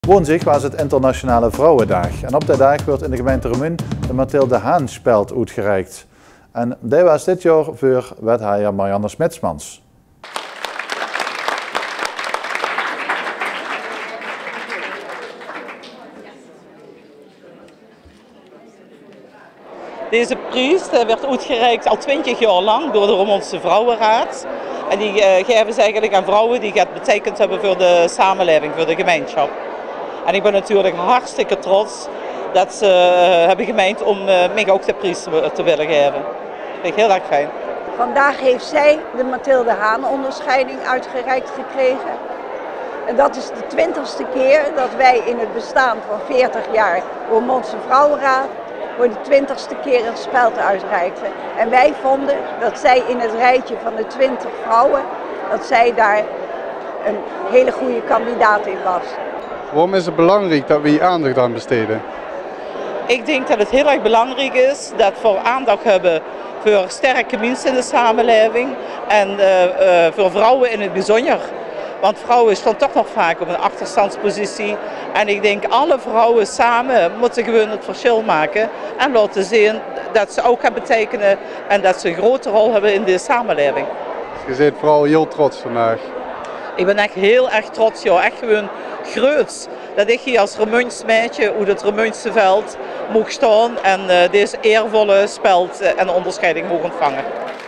Woensdag was het Internationale Vrouwendag en op die dag wordt in de gemeente Remun de Mathilde Haan-speld uitgereikt. En die was dit jaar voor wethouder Marianne Smitsmans. Deze prijs werd uitgereikt al 20 jaar lang door de Roermondse Vrouwenraad. En die geven ze eigenlijk aan vrouwen die het betekend hebben voor de samenleving, voor de gemeenschap. En ik ben natuurlijk hartstikke trots dat ze hebben gemeend om mij ook de prijs te willen geven. Dat vind ik heel erg fijn. Vandaag heeft zij de Mathilde Haan-onderscheiding uitgereikt gekregen. En dat is de 20ste keer dat wij in het bestaan van 40 jaar Roermondse Vrouwenraad voor de 20ste keer een speld uitreikten. En wij vonden dat zij in het rijtje van de 20 vrouwen, dat zij daar een hele goede kandidaat in was. Waarom is het belangrijk dat we hier aandacht aan besteden? Ik denk dat het heel erg belangrijk is dat we aandacht hebben voor sterke mensen in de samenleving en voor vrouwen in het bijzonder. Want vrouwen staan toch nog vaak op een achterstandspositie. En ik denk alle vrouwen samen moeten gewoon het verschil maken en laten zien dat ze ook gaan betekenen en dat ze een grote rol hebben in de samenleving. Je bent vooral heel trots vandaag. Ik ben echt heel erg trots, joh. Echt gewoon groots. Dat ik hier als Remuns meisje uit het Remunse veld mocht staan en deze eervolle speld en onderscheiding mogen ontvangen.